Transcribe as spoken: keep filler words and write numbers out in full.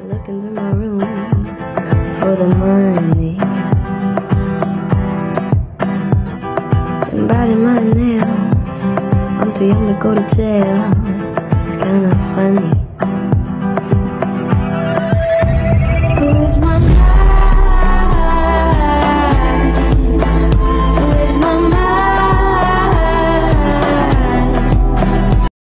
looking through my room for the money and biting my nails. I'm too young to go to jail. It's kinda funny.